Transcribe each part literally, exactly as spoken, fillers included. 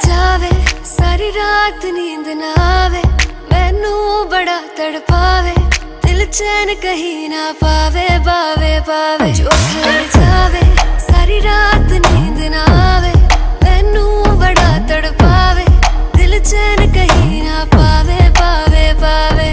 जावे सारी रात नींद ना आवे, मैनू बड़ा तड़पावे, दिल चैन कहीं ना पावे पावे पावे। जो लड़ जावे सारी रात नींद ना आवे, मैनू बड़ा तड़पावे, दिल चैन कहीं ना पावे पावे पावे।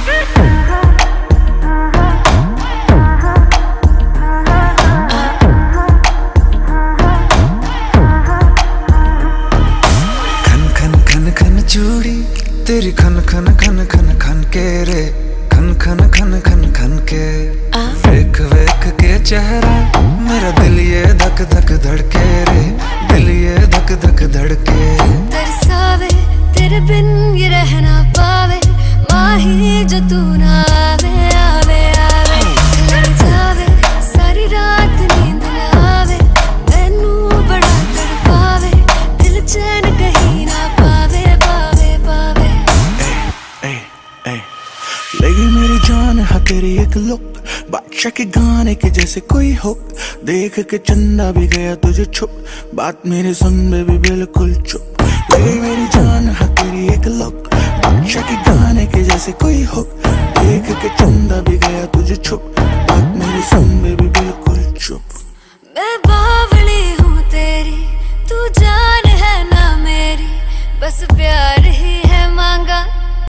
चूड़ी तेरी खन खन खन खन खन के रे, खन खन खन खन खन के। वेख वेख के चेहरा मेरा दिल ये धक धक धड़के रे, दिल ये धक धक धड़के। तरसावे तेरे बिन ये रह ना पावे, माही जो तू ना आवे आवे आवे। लड़ जावे सारी रात नींद ना आवे, मैनू बड़ा तड़पावे, दिल चैन कहीं ना पावे पावे पावे। ए, ए, ए, लगी मेरी जान है तेरी एक लुक, बादशाह के गाने के जैसे कोई हो, देख के चंदा भी गया तुझे छुप, बात मेरी सुन बेबी बिल्कुल चुप। लगी मेरी जान है तेरी एक लुक, बादशाह के गाने के जैसे कोई हो, देख के चंदा भी गया तुझे छुप, बात मेरी सुन बेबी